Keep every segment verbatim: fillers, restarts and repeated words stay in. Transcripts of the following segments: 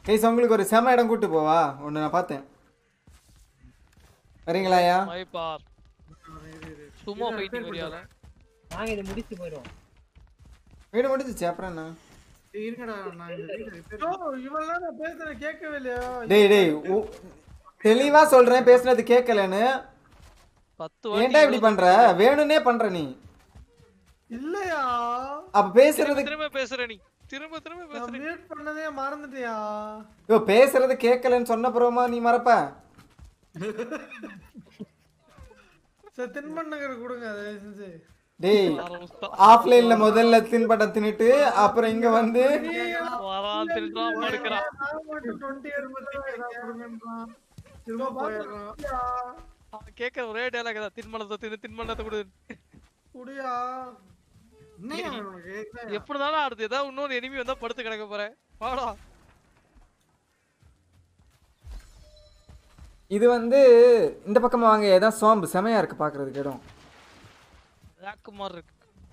Guys உங்களுக்கு ஒரு செம இடம் கூட்டு போவா ஒன்று நான் பார்த்தேன். வரீங்களாயா? மை பார் சும்மா ஃபைட்டிங் வரியால நாங்க இத முடிச்சு போறோம். வீடு முடிஞ்சிச்சு அப்புறம் என்ன? இருக்கடா நான் இந்த ரிப்பேர் ஓ இவள நான் பேசுறத கேட்கவே இல்லையா? டேய் டேய் தெளிவா சொல்றேன் பேசுறது கேட்கலன்னு. பத்து வாட்டி ஏன்டா இப்படி பண்ற? வேணும்னே பண்ற நீ. இல்லையா? அப்ப பேசுறது திரும்ப பேசுற நீ. திரும்ப திரும்ப பேசுற. நான் மியூட் பண்ணதே மறந்துட்டியா? யோ பேசுறது கேட்கலன்னு சொன்ன அப்புறமா நீ மறப்ப? சரி தின்பண்டங்கள் கொடுங்க தயவு செஞ்சு. டேய் ஆஃப்லைன்ல முதல்ல தின்பண்டம் தின்னுட்டு அப்புறம் இங்க வந்து வரான் திருடாம எடுக்கறான். இருபது இருபது ஏதாவது கொடுங்கன்றான். திரும்ப போயிடுறான். அவன் கேக்குற ஒரே டயலாக் தான் தின்பண்டத்தை தின்னு தின்பண்டத்தை கொடு. குடியா? என்னையா உனக்கு? எப்படிதானே அடுத்து ஏதாவது இன்னொரு எனிமி வந்தா படுத்து கிடக்க போறேன். வாடா. இது வந்து இந்த பக்கமா வாங்க ஏதாவது சோம்பு செமையா இருக்கு பாக்குறதுக்கு இடம். ராக்குமார் இருக்கு.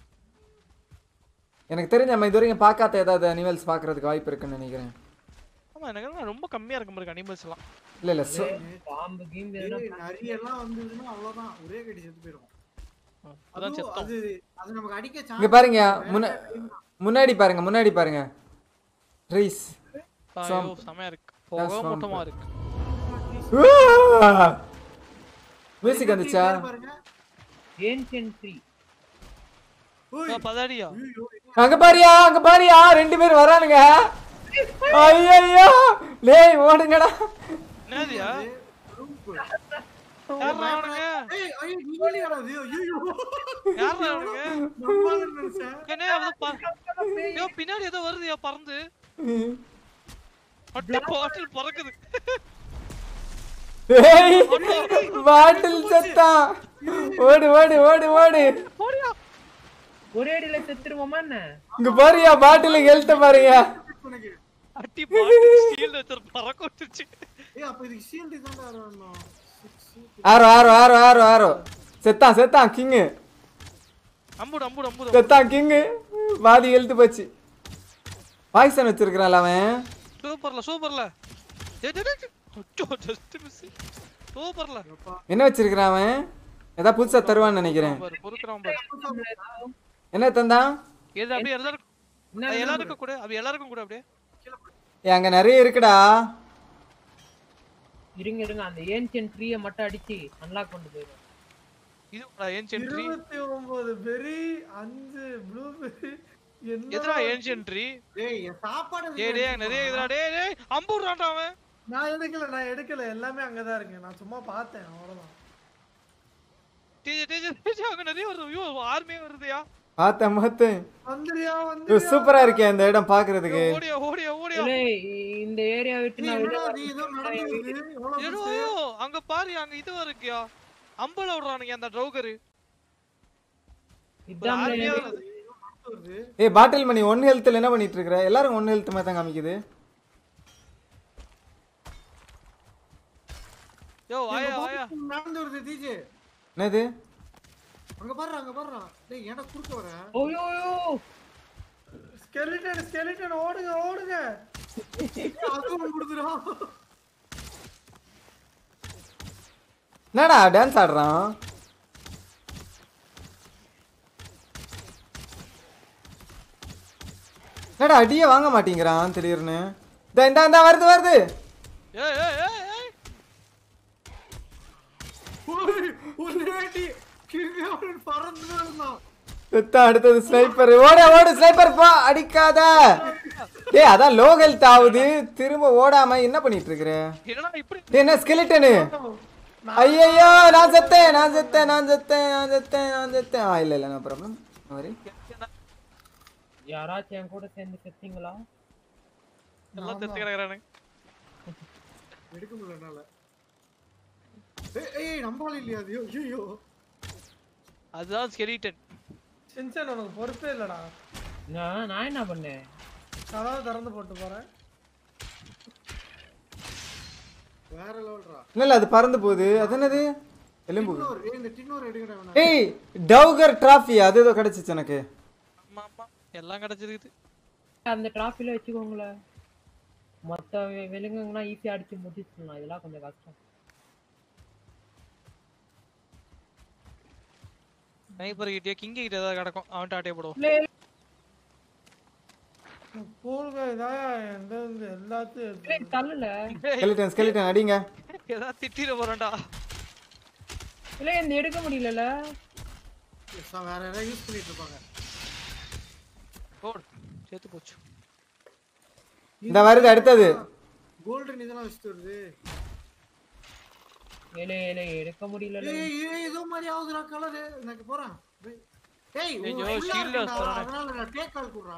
எனக்கு தெரிஞ்ச நம்ம இது வரைக்கும் பார்க்காத ஏதாவது அனிமல்ஸ் பார்க்கறதுக்கு வாய்ப்பு இருக்குன்னு நினைக்கிறேன். ஆமா எனக்கு ரொம்ப கம்மியா இருக்கு மாதிரி அனிமல்ஸ் எல்லாம். இல்ல இல்ல பாம்பு கீம்பு எல்லாம் நிறைய எல்லாம் வந்ததுன்னா அவ்வளவுதான் ஒரே கடி செத்து போயிடும். அதான் செத்தோம். அது அது நமக்கு அடிக்க சான்ஸ். இங்க பாருங்க முன்னாடி பாருங்க முன்னாடி பாருங்க. ட்ரீஸ் ஐயோ செமையா இருக்கு. போக மொத்தமா இருக்கு. மியூசிக் வந்துச்சா? Ancient tree. ஓய் பதாடியா. அங்க பாரியா அங்க பாரியா ரெண்டு பேர் வரானுங்க. ஐயோ டேய் ஓடுங்கடா. என்னதியா? யாரானுங்க? ஏய் ஐயோ நீலியாடா இது ஐயோ. யாரானுங்க? நம்மால நினைச்சேன். கனே அது யோ பின்னாடி ஏதோ வருதுயா பறந்து. அட்ட பாட்டில் பறக்குது. ஏய் பாட்டில் செத்தா. ஓடு ஓடு ஓடு ஓடு. ஓடியா. ஒரே அடியில செத்துருவோமா என்ன? இங்க பாரியா பாட்டில் ஹெல்த் பாருங்க. அட்டி பாட்டில் ஷீல்ட் வச்சு பறக்க விட்டுச்சு. ஏய் அப்ப இது ஷீல்ட் தான் வரணும். ஆரோ ஆரோ ஆரோ ஆரோ ஆரோ செத்தான் செத்தான் கிங். அம்புடு அம்புடு அம்புடு செத்தான் கிங். பாதி ஹெல்த் போச்சு. பாய்சன் வச்சிருக்கான்ல அவன். சூப்பர்ல சூப்பர்ல. டேய் டேய் டேய் அச்சோ ஜஸ்ட் மிஸ். சூப்பர்ல. என்ன வச்சிருக்கான் அவன்? ஏதா புதுசா தருவான்னு நினைக்கிறேன். பொறுக்குறான் பாரு. என்ன தந்தான்? ஏது அப்படியே எல்லாருக்கும் எல்லாருக்கும் கூட அப்படி எல்லாருக்கும் கூட அப்படியே. ஏய் அங்க நிறைய இருக்குடா. இருங்க இருங்க அந்த ஏன்ஷியன்ட் ட்ரீயை மட்டும் அடிச்சு அன்லாக் கொண்டு போயிடும். இதுடா ஏன்ஷியன்ட் ட்ரீ. இருபத்தி ஒன்பது பெரி அஞ்சு ப்ளூபெரி என்ன? எதுடா ஏன்ஷியன்ட் ட்ரீ? டேய் சாப்பாடு டேய் டேய் நிறைய இதுடா டேய் டேய் அம்புடுறான்டா அவன். நான் எடுக்கல நான் எடுக்கல எல்லாமே அங்க தான் இருக்கு. நான் சும்மா பார்த்தேன் அவ்வளவுதான். டேய் டேய் டேய் அங்க நிறைய வருது. ஐயோ ஆர்மே வருதுயா. பாத்த மத்த வந்துறியா வந்து சூப்பரா இருக்கே இந்த இடம் பாக்குறதுக்கு. ஓடியா ஓடியா ஓடியா. டேய் இந்த ஏரியா விட்டு நான் வெளிய நீ ஏதோ நடந்துது எவ்வளவு ஐயோ அங்க பாரு அங்க இது இருக்குயா. அம்பல விடுறானுங்க அந்த ட்ரௌகர். இதான் வருது. ஏய் பாட்டில் மணி ஒன் ஹெல்த்ல என்ன பண்ணிட்டு இருக்கற? எல்லாரும் ஒன் ஹெல்த் மாதிரி தான் காமிக்குது. யோ ஆயா ஆயா நடந்து வருது டிஜே. என்னது? அங்க பாரு அங்க பாரு. டேய் ஏன்டா குறுக்க வர? ஓயோ ஓயோ ஸ்கெலிட்டன் ஸ்கெலிட்டன் ஓடுங்க ஓடுங்க. அதுவும் குடுதுறா. என்னடா டான்ஸ் ஆடுறான்? என்னடா அடியே வாங்க மாட்டேங்கிறான் திடீர்னு. இந்த இந்த இந்த வருது வருது. ஏய் ஏய் ஏய் ஏய் ஓய் ஒரேடி கிரியாவன் பறந்து வந்தான். செத்தா அடுத்தது ஸ்னைப்பர். ஓட ஓடு ஸ்னைப்பர் போ அடிக்காத. டேய் அதான் லோ ஹெல்த் ஆவுது திரும்ப ஓடாம என்ன பண்ணிட்டு இருக்கற? என்னடா இப்படி டேய் என்ன ஸ்கெலிட்டன்? ஐயோ நான் செத்தேன் நான் செத்தேன் நான் செத்தேன் நான் செத்தேன் நான் செத்தேன். ஆ இல்ல இல்ல நோ ப்ராப்ளம். சரி யாராச்சும் என் கூட சேர்ந்து செத்தீங்களா? எல்லாம் செத்து கிடக்குறானே. எடுக்க முடியல என்னால. ஏய் ஏய் நம்பால இல்லையா அது? ஐயோ அதுதான் ஸ்கெலிட்டன். சென்சன் உனக்கு பொறுப்பே இல்லடா. நான் நான் என்ன பண்ணேன்? கதவை திறந்து போட்டு போறேன். வேற லெவல்ரா. இல்ல அது பறந்து போகுது. அது என்னது? எலும்பு. ஏய் இந்த டின்னோர் எடுங்கடா வேணா. ஏய் டவுகர் டிராஃபி அது ஏதோ கிடைச்சிச்சு எனக்கு. ஆமா ஆமா எல்லாம் கிடைச்சிருக்கு. அந்த டிராஃபில வெச்சுக்கோங்களே. மத்த விலங்குங்கன்னா ஈஸியா அடிச்சு முடிச்சிடலாம், இதெல்லாம் கொஞ்சம் கஷ்டம். ஸ்னைப்பர் கிட்டே கிங் கிட்ட ஏதாவது கிடக்கும், அவன்கிட்ட ஆட்டே போடுவோம். இல்ல, இல்ல, கூழ்கா இதான் எந்த இந்த எல்லாத்தையும் இல்ல, தள்ளல. ஸ்கெலிட்டன் ஸ்கெலிட்டன் அடிங்க. ஏதாவது திட்டிட போறேன்டா. இல்ல இந்த எடுக்க முடியலல. வேற யாராவது யூஸ் பண்ணிட்டு இருப்பாங்க. போடு, சேர்த்து போச்சு. இந்த வருது அடுத்தது. கோல்டன் இதெல்லாம் வச்சிட்டு வருது. இல்ல இல்ல எடுக்க முடியலல. ஏய் ஏய் ஏதோ மாதிரி ஆகுதுடா கலர். எனக்கு போறேன். ஏய் ஐயோ ஷீல்ட் வச்சானே. அதனால நான் டேக் கால் குடுறா.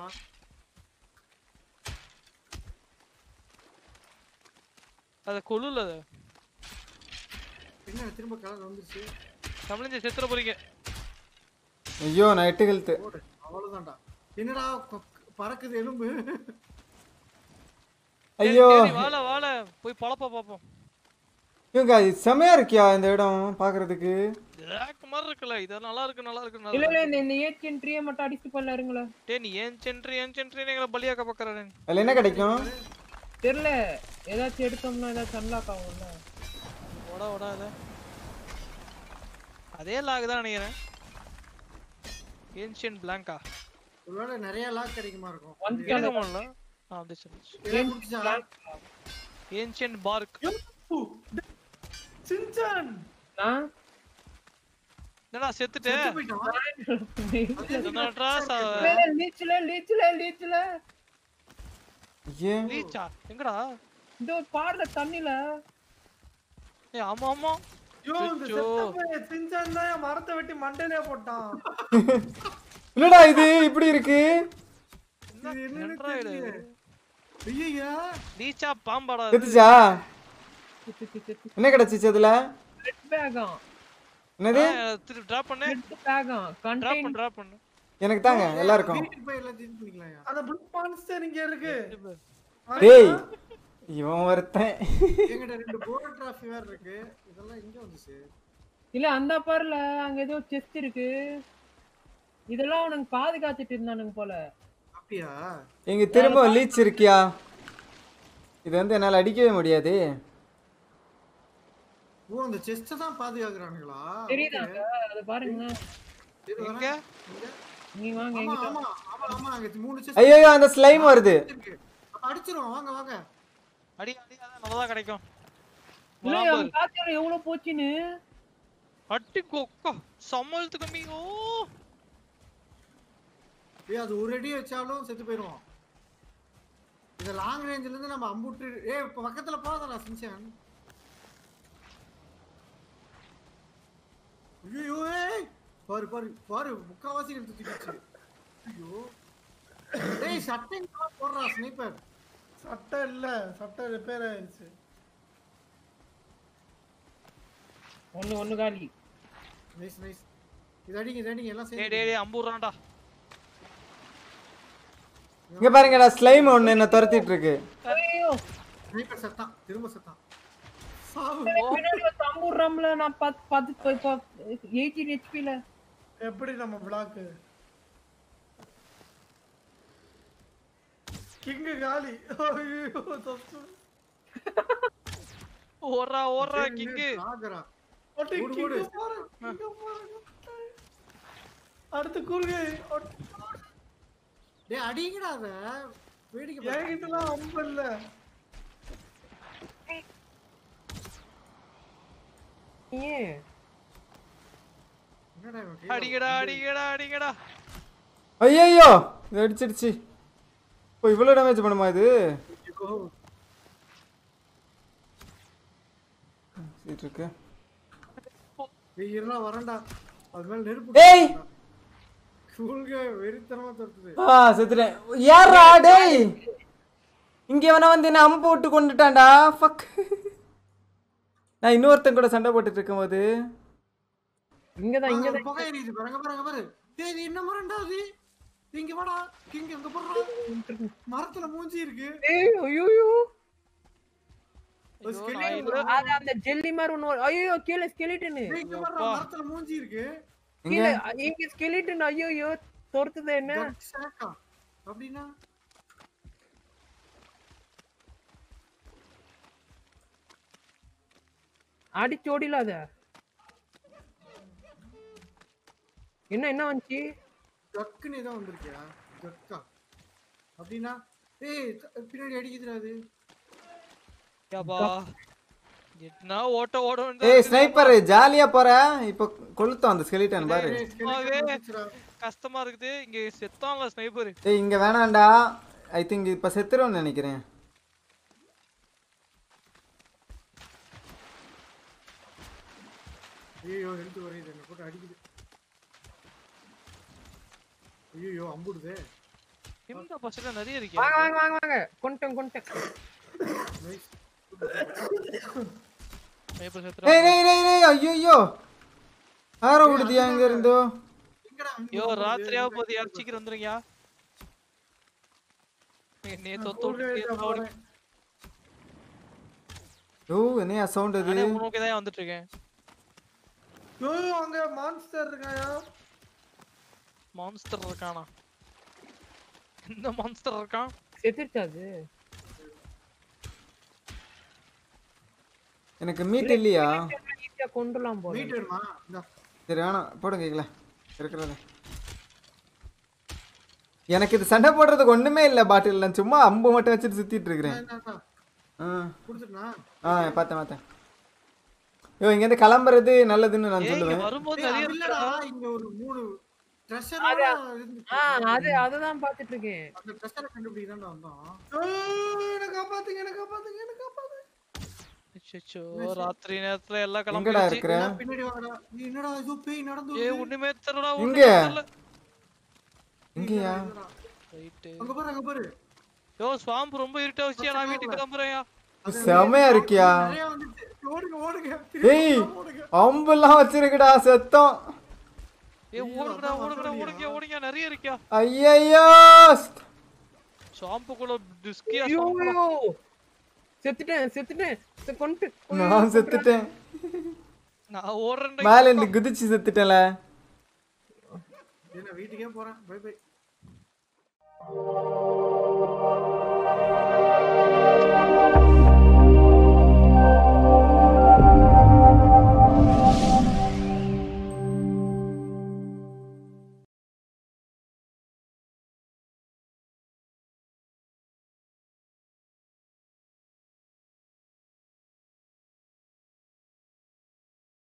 அத கொல்லுல அத. என்ன திரும்ப கலர் வந்துருச்சு. தமிழ்ல செத்துற போறீங்க. ஐயோ நான் எட்டு ஹெல்த். அவ்வளவுதான்டா. என்னடா பறக்குது எலும்பு. ஐயோ வாள வாள போய் பளப்ப பாப்போம். இவங்க செமையா இருக்கியா இந்த இடம் பாக்குறதுக்கு? லாக் மாதிரி இருக்குல, இது நல்லா இருக்கு நல்லா இருக்கு. இல்ல இல்ல இந்த இந்த ஏன் ட்ரீ மட்டும் அடிச்சு பண்ணலாருங்களா? டேய் நீ ஏன் சென்ட்ரி ஏன் சென்ட்ரி நீங்கள பலியாக்க பார்க்கறே. அதுல என்ன கிடைக்கும் தெரியல. ஏதாச்சும் எடுத்தோம்னா ஏதாச்சும் அன்லாக் ஆகும்ல. ஓடா ஓடா அத. அதே லாக் தான் நினைக்கிறேன். ஏன்ஷியன்ட் பிளாங்கா. ஒருவேளை நிறைய லாக் கிடைக்குமா இருக்கும். எடுக்கணும்ல. ஆ வந்துச்சு. Ancient park. சின்சான் நான் என்னடா செத்துட்டே? என்னடா சா லீச்ல லீச்ல லீச்ல. ஏன் லீச்சா எங்கடா? இந்த பாறல தண்ணில. ஏய் ஆமா ஆமா. யோ இந்த செத்தப்ப சின்சான் தான் மரத்தை வெட்டி மண்டையிலே போட்டான். என்னடா இது இப்படி இருக்கு? என்னடா இது? ஐயா லீச்சா பாம்பாடா இது? செத்துச்சா? என்ன கிடைச்சிச்சு அதுல? ரெட் பேகா. என்னது? திருப்பி டிராப் பண்ணு. ரெட் பேகா டிராப் கண்டெய்னர். பண்ணு டிராப் பண்ணு. எனக்கு தாங்க எல்லாருக்கும். வீட்டுக்கு போய் எல்லாம் சேஞ்ச் பண்ணிக்கலாம்யா. அந்த ப்ளூ மான்ஸ்டர் இங்க இருக்கு. டேய் இவன் ஒருத்தன். எங்கட ரெண்டு கோல்ட் டிராஃபி வேற இருக்கு. இதெல்லாம் இங்க வந்துச்சு. இல்ல அந்த பாறல அங்க ஏதோ செஸ்ட் இருக்கு. இதெல்லாம் அவனுக்கு பாதுகாத்துட்டு இருந்தானுங்க போல. அப்படியா? இங்க திரும்ப லீச் இருக்கியா? இது வந்து என்னால அடிக்கவே முடியாது. ஓ அந்த செஸ்ட் தான் பாதுகாக்கறானுங்களா? தெரியுதாங்க? அது பாருங்க. எங்க? நீ வாங்க ஆமா எங்க. ஆமா ஆமா ஆமா அங்க மூணு செஸ்ட் ஐயோ அந்த ஸ்லைம் வருது. இருக்கு. அப்ப அடிச்சிரோம் வாங்க வாங்க. அடி அடி அத நல்லதா கிடைக்கும். இல்ல அவன் பாத்தியா எவ்வளவு போச்சுன்னு. அட்டி கொக்கோ சமல்து கம்மி. ஓ ஏய் அது ஒரு அடி வச்சாலும் செத்து போயிடுவோம். இந்த லாங் ரேஞ்சில இருந்து நம்ம அம்புட்டு ஏய் இப்ப பக்கத்துல போறதடா சின்சான். ஐயோ ஏய் பாரு பாரு பாரு முக்காவாசி எடுத்து தூக்கிச்சு. ஐயோ ஏய் ஷட்டிங் போடுறா ஸ்னைப்பர். சட்டை இல்ல சட்டை ரிப்பேர் ஆயிருச்சு. ஒன்னு ஒன்னு காலி. Nice nice. இது அடிங்க இது அடிங்க எல்லாம் டேய் சேர்ந்து. டேய் அம்புறான்டா. இங்க பாருங்கடா ஸ்லைம் ஒன்னு என்ன துரத்திட்டு இருக்கு. ஐயோ ஸ்னைப்பர் செத்தான் திரும்ப செத்தான். சாவு. பின்னாடி ஒரு தம்புறம்ல நான் பத்து பத்து இப்ப பதினெட்டு ஹெச்பி ல. எப்படி நம்ம பிளாக் கிங் காலி. ஐயோ தப்பு. ஓரா ஓரா கிங். ஆகறா. ஒட்டி ஓடு, கிங் ஓடு. போற கிங் போற. அடுத்து கூர்கை. டேய் அடிங்கடா அத. வேடிக்கை பாரு. என்கிட்டலாம் அம்பு இல்ல. ஏன் என்னடா இவன் கையில அடிங்கடா அடிங்கடா அடிங்கடா. ஐயோ இது அடிச்சிடுச்சு. ஓ இவ்வளவு டேமேஜ் பண்ணுமா இது? ஐயோ. சீட் இருக்கு. ஏய் இருடா வரேன்டா. அது மேல நெருப்பு. டேய் கூல்கே வெறித்தனமா தட்டுது. ஆ செத்துட்டேன். யாரா டேய்? இங்க அவன வந்து என்ன அம்பு போட்டு கொண்டுட்டான்டா. ஃபக். நான் இன்னொருத்தன் கூட சண்டை போட்டுட்டு இருக்கும்போது இங்க தான் இங்க அங்க தான் புகை எரியுது பாருங்க பாருங்க பாரு. டேய் இது என்ன மரம்டா அது? இங்க வாடா. கிங் எங்க போறா? மரத்துல மூஞ்சி இருக்கு. ஏய் ஐயோ ஒரு ஐயோ, skeleton நான் bro. அது அந்த ஜெல்லி மாதிரி ஒன்னு. ஐயோ கீழ ஸ்கெலிட்டன். டேய், இங்க பாருடா மரத்துல மூஞ்சி இருக்கு. கீழ இங்க ஸ்கெலிட்டன். ஐயோ தொர்த்துது என்ன? சாக்கா. அப்படினா அடிச்சு ஓடிலாத. என்ன என்ன வந்துச்சு? ஜக்குன்னு ஏதோ வந்திருக்கியா? ஜக்கா அப்படின்னா ஏய் பின்னாடி அடிக்குதுடா அது. யாபா என்ன ஓட்ட ஓட ஏய் ஸ்னைப்பர் ஜாலியா போற. இப்போ கொளுத்தோம் அந்த ஸ்கெலிட்டன் பாரு. ஏய், skeleton வந்துச்சுடா. கஷ்டமா இருக்குது இங்க செத்தான்ல ஸ்னைப்பர். ஏய் இங்க வேணாம்டா. ஐ திங்க் இப்ப செத்துறோம்னு நினைக்கிறேன். ஐயோ ஹெல்த் வரையுது என்ன போட்டு அடிக்குது. ஐயோ அம்புடுதே. இந்த பசங்க நிறைய இருக்கு. வாங்க வாங்க வாங்க வாங்க. கொண்டேன் கொண்டேன். நைஸ். ஸ்னைப்பர் ஏய் செத்துறான். ஏய் ஏய் ஏய் ஐயோ யாரோ ஓடுதியா இங்க இருந்தோ. எங்கடா அங்க யோ ராத்திரியா போது யார் சீக்கிரம் வந்துருங்கயா. நீ தொத்து விட்டு ஓ என்னையா சவுண்ட் அது? நானே உனக்கு தான் வந்துட்டு இருக்கேன். யோ அங்க மான்ஸ்டர் இருக்காயா? மான்ஸ்டர் இருக்கானா? இந்த மான்ஸ்டர் இருக்கான். செத்துருச்சா அது? எனக்கு மீட் இல்லையா? ஈஸியா கொண்டுலாம் போல. மீட் வேணுமா? இந்தா. சரி வேணாம் போடுங்க கேக்கல இருக்கிறத. எனக்கு இது சண்டை போடுறதுக்கு ஒண்ணுமே இல்ல பாட்டில். நான் சும்மா அம்பு மட்டும் வச்சுட்டு சுத்திட்டு இருக்கிறேன். இந்தா, இந்தா. ஆ குடுத்துட்டனா? ஆ பார்த்தேன் பார்த்தேன். யோ இங்க இருந்து கிளம்புறது நல்லதுன்னு நான் ஏய் இங்க சொல்லுவேன். வரும்போது டேய், நிறைய அது இருக்குடா. இல்லடா, இங்க ஒரு மூணு ட்ரெஷர் ஆ இருந்துச்சு. அது அததான் பாத்துட்டு இருக்கேன். அந்த ட்ரெஷரை கண்டுபிடிக்கதான் வந்தோம். யோ என்ன காப்பாத்துங்க என்ன காப்பாத்துங்க என்ன காப்பாத்துங்க. அச்சச்சோ ராத்திரி நேரத்துல எல்லாம் எங்கடா கிளம்பிடுச்சு. இருக்கிற? பின்னாடி வாடா. நீ என்னடா இது பேய் நடந்து ஏய் வருது? ஒண்ணுமே தெரியலடா. இங்க. ஒண்ணுமே தெரியல. இங்கயா? ரைட். அங்க பாரு அங்க பாரு. யோ ஸ்வாம்ப் ரொம்ப இருட்டா வச்சியா. நான் வீட்டுக்கு கிளம்புறேன்யா. செமையா இருக்கியா? நிறைய வந்துச்சு. ஓடுங்க ஓடுங்க. ஏய் ஓடுங்க. அம்பெல்லாம் வச்சிருக்குடா செத்தம். ஏய் ஓடுங்கடா ஓடுங்கடா ஓடுங்க ஓடுங்க நிறைய இருக்கியா. ஐயையோ ஸ்வாம்புக்குள்ள டிஸ்கியா ஐயோ ஸ்வாம்ப். ஐயோ. செத்துட்டேன் செத்துட்டேன். செ- கொண்டு நான் செத்துட்டேன். நான் ஓடுறேன். மேல இருந்து குதிச்சு செத்துட்டேன்ல. ஏய், நான் வீட்டுக்கே போறேன். Bye by.